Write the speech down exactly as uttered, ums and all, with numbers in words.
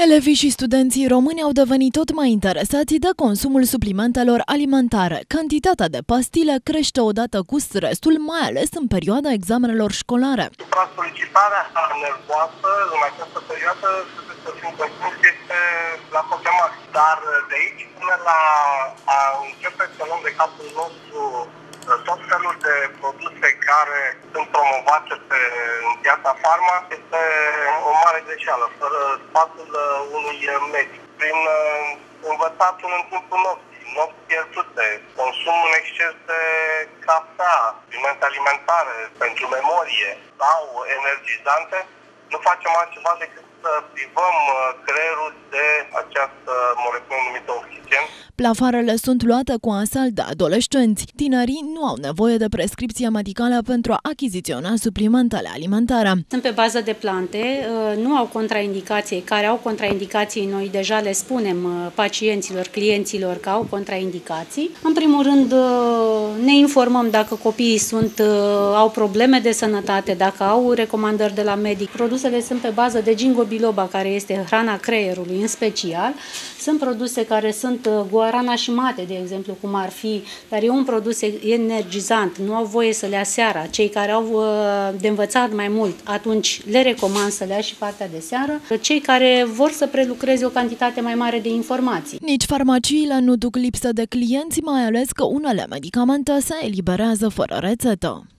Elevii și studenții români au devenit tot mai interesați de consumul suplimentelor alimentare. Cantitatea de pastile crește odată cu stresul, mai ales în perioada examenelor școlare. Supra-solicitarea nervoasă în această perioadă, trebuie să fim conștienți, este la cote mari. Dar de aici până la a începe să luăm de capul nostru tot felul de produse care sunt promovate pe piața farma, este o mare greșeală, fără sfatul unui medic. Prin învățatul în timpul nopții, nopți pierdute, consumul în exces de cafea, alimente alimentare pentru memorie sau energizante, nu facem altceva decât să privăm creierul de această moleculă numită oxigen. Plafoarele sunt luate cu asalt de adolescenți. Tinerii nu au nevoie de prescripție medicală pentru a achiziționa suplimentele alimentare. Sunt pe bază de plante, nu au contraindicații. Care au contraindicații, noi deja le spunem pacienților, clienților că au contraindicații. În primul rând, ne informăm dacă copiii sunt, au probleme de sănătate, dacă au recomandări de la medic. Produsele sunt pe bază de ginkgo biloba, care este hrana creierului în special. Sunt produse care sunt guarana și mate, de exemplu, cum ar fi, dar e un produs energizant, nu au voie să le ia seara. Cei care au de învățat mai mult, atunci le recomand să le ia și partea de seară. Cei care vor să prelucreze o cantitate mai mare de informații. Nici farmaciile nu duc lipsă de clienți, mai ales că unele medicamente se eliberează fără rețetă.